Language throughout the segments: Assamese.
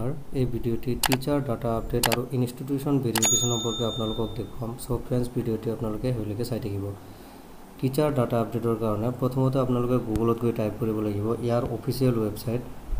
নমস্কাৰ এই ভিডিঅ'টি টিচাৰ ডাটা আপডেট আৰু ইনষ্টিটিউচন ভেৰিফিকেশ্যন সম্পৰ্কে আপোনালোকক দেখুৱাম সো ফ্ৰেন্ডছ ভিডিঅ'টি আপোনালোকে হেলৈকে চাই থাকিব টিচাৰ ডাটা আপডেটৰ কাৰণে প্ৰথমতে আপোনালোকে গুগলত গৈ টাইপ কৰিব লাগিব ইয়াৰ অফিচিয়েল ৱেবছাইট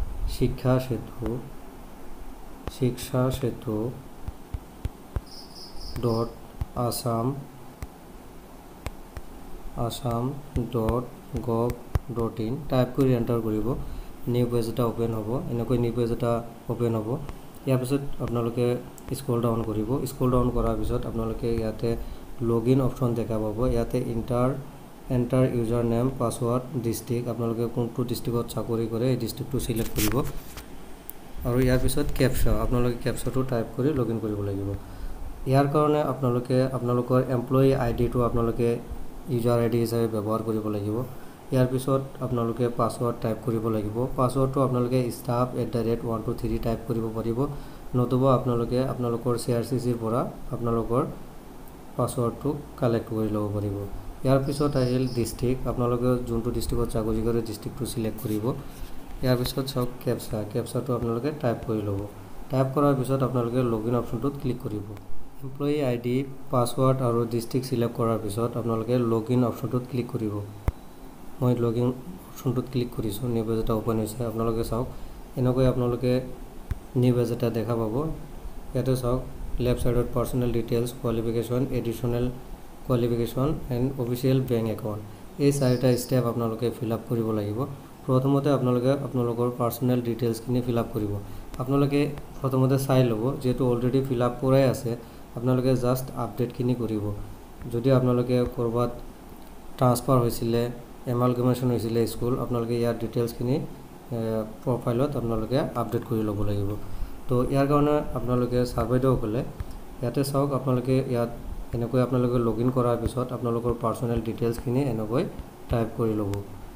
assam.gov.in টাইপ কৰি এণ্টাৰ কৰিব নিউ পেজ এটা ওপেন হ'ব এনেকৈ নিউ পেজ এটা ওপেন হ'ব ইয়াৰ পিছত আপোনালোকে স্ক্ৰল ডাউন কৰিব স্ক্ৰল ডাউন কৰাৰ পিছত আপোনালোকে ইয়াতে লগইন অপচন দেখা পাব ইয়াতে enter user name password district আপোনালোকে কোনটো ডিস্ট্ৰিক্টত চাকৰি কৰে এই ডিস্ট্ৰিক্টটো সিলেক্ট কৰিব আৰু ইয়াৰ পিছত ক্যাপচা আপোনালোকে ক্যাপচাটো টাইপ কৰি লগইন কৰিব লাগিব ইয়াৰ কাৰণে আপোনালোকে আপোনালোকৰ এমপ্লয়ি আইডিটো আপোনালোকে ইউজাৰ আইডি হিচাপে ব্যৱহাৰ কৰিব লাগিব ইয়াৰ পিছত আপোনালোকে পাছৱৰ্ড টাইপ কৰিব লাগিব পাছৱৰ্ডটো আপোনালোকে staff@123 টাইপ কৰিব পাৰিব নতুবা আপোনালোকে আপোনালোকৰ CRCCৰ পৰা আপোনালোকৰ পাছৱৰ্ডটো কালেক্ট কৰি ল'ব পাৰিব ইয়াৰ পিছত আহিল ডিস্ট্ৰিক্ট আপোনালোকে যোনটো ডিস্ট্ৰিক্টত চাকৰি কৰে ডিস্ট্ৰিক্টটো সিলেক্ট কৰিব ইয়াৰ পিছত সব ক্যাপচাটো আপোনালোকে টাইপ কৰি ল'ব টাইপ কৰাৰ পিছত আপোনালোকে লগইন অপচনটোত ক্লিক কৰিব এমপ্লয়ি আইডি পাছৱৰ্ড আৰু ডিস্ট্ৰিক্ট সিলেক্ট কৰাৰ পিছত আপোনালোকে লগইন অপচনটোত ক্লিক কৰিব মই লগইন অপচনটোত ক্লিক কৰিছোঁ নিউ পেজ এটা ওপেন হৈছে আপোনালোকে চাওক এনেকৈ আপোনালোকে নিউ পেজ এটা দেখা পাব ইয়াতে চাওক লেফট সাইডত personal details qualification additional qualification and official bank account এই চাৰিটা ষ্টেপ আপোনালোকে ফিল আপ কৰিব লাগিব প্ৰথমতে আপোনালোকে আপোনালোকৰ পাৰ্সোনেল ডিটেইলছখিনি ফিল আপ কৰিব আপোনালোকে প্ৰথমতে চাই ল'ব যেটো অলৰেডি ফিল আপ কৰাই আছে আপোনালোকে জাস্ট আপডেটখিনি কৰিব যদি আপোনালোকে কৰবাত ট্ৰান্সফাৰ হৈছিলে এমালগামেশন হৈছিলে স্কুল আপোনালোকে ইয়াৰ ডিটেইলছখিনি প্ৰফাইলত আপোনালোকে আপডেট কৰি ল'ব লাগিব তো ইয়াৰ কাৰণে আপোনালোকে সাৰ্ভেটো হ'লে ইয়াতে চাওক আপোনালোকে ইয়াত এনেকৈ আপোনালোকে লগইন কৰাৰ পিছত আপোনালোকৰ পাৰ্সোনেল ডিটেইলছখিনি এনেকৈ টাইপ কৰি ল'ব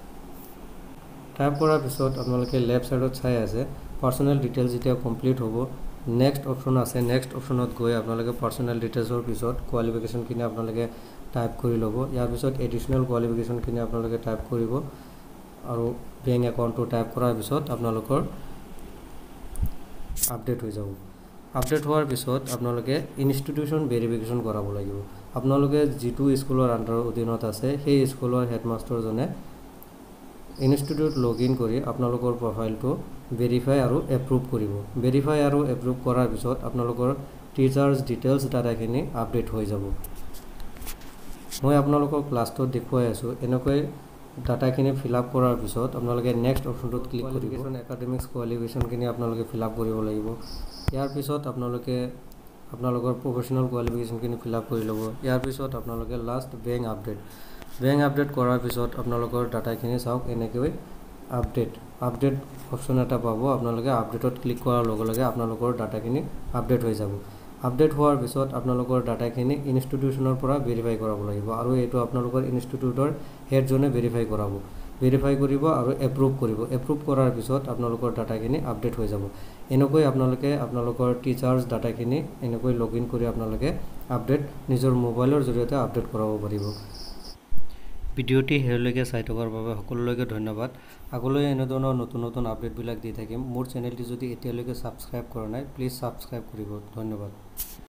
টাইপ কৰাৰ পিছত আপোনালোকে লেফট সাইডত চাই আছে পাৰ্সোনেল ডিটেইলছ যেতিয়া কমপ্লিট হ'ব নেক্সট অপচন আছে নেক্সট অপচনত গৈ আপোনালোকে পাৰ্সোনেল ডিটেইলছৰ পিছত কোৱালিফিকেশ্যনখিনি আপোনালোকে টাইপ কৰি ল'ব ইয়াৰ পিছত এডিশনাল কোৱালিফিকেশ্যনখিনি আপোনালোকে টাইপ কৰিব আৰু বেংক একাউণ্টটো টাইপ কৰাৰ পিছত আপোনালোকৰ আপডেট হৈ যাব আপডেট হোৱাৰ পিছত আপোনালোকে ইনষ্টিটিউচন ভেৰিফিকেশ্যন কৰাব লাগিব আপোনালোকে যিটো স্কুলৰ আণ্ডাৰ অধীনত আছে সেই স্কুলৰ হেডমাষ্টাৰজনে ইনষ্টিটিউট লগইন কৰি আপোনালোকৰ প্ৰফাইলটো ভেৰিফাই আৰু এপ্ৰুভ কৰিব ভেৰিফাই আৰু এপ্ৰুভ কৰাৰ পিছত আপোনালোকৰ টিচাৰ্ছ ডিটেইলছ ডাটাখিনি আপডেট হৈ যাব মই আপোনালোকক ক্লাছটো দেখুৱাই আছো এনেকৈ ডাটাখিনি ফিল আপ কৰাৰ পিছত আপোনালোকে নেক্সট অপচনটোত ক্লিক কৰিব একাডেমিক্স কোৱালিফিকেশ্যনখিনি আপোনালোকে ফিল আপ কৰিব লাগিব ইয়াৰ পিছত আপোনালোকে আপোনালোকৰ প্ৰফেশনাল কোৱালিফিকেশ্যনখিনি ফিল আপ কৰি ল'ব ইয়াৰ পিছত আপোনালোকে লাষ্ট বেংক আপডেট কৰাৰ পিছত আপোনালোকৰ ডাটাখিনি চাওক এনেকৈ আপডেট অপচন এটা পাব আপোনালোকে আপডেটত ক্লিক কৰাৰ লগে লগে আপোনালোকৰ ডাটাখিনি আপডেট হৈ যাব আপডেট হোৱাৰ পিছত আপোনালোকৰ ডাটাখিনি ইনষ্টিটিউচনৰ পৰা ভেৰিফাই কৰাব লাগিব আৰু এটো আপোনালোকৰ ইনষ্টিটিউটৰ হেডজনে ভেৰিফাই কৰিব আৰু এপ্ৰুভ কৰাৰ পিছত আপোনালোকৰ ডাটাখিনি আপডেট হৈ যাব এনেকৈ আপোনালোকে আপোনালোকৰ টিচাৰ্ছ ডাটাখিনি এনেকৈ লগইন কৰি আপোনালোকে আপডেট নিজৰ মোবাইলৰ জৰিয়তে আপডেট কৰাব পাৰিব ভিডিঅ'টি হেলৈকে চাই থকাৰ বাবে সকলোলৈকে ধন্যবাদ আগলৈ এনে ধৰণৰ নতুন আপডেটবিলাক দি থাকিম মোৰ চেনেলটি যদি এতিয়ালৈকে সাবস্ক্ৰাইব কৰা নাই প্লিজ সাবস্ক্ৰাইব কৰিব ধন্যবাদ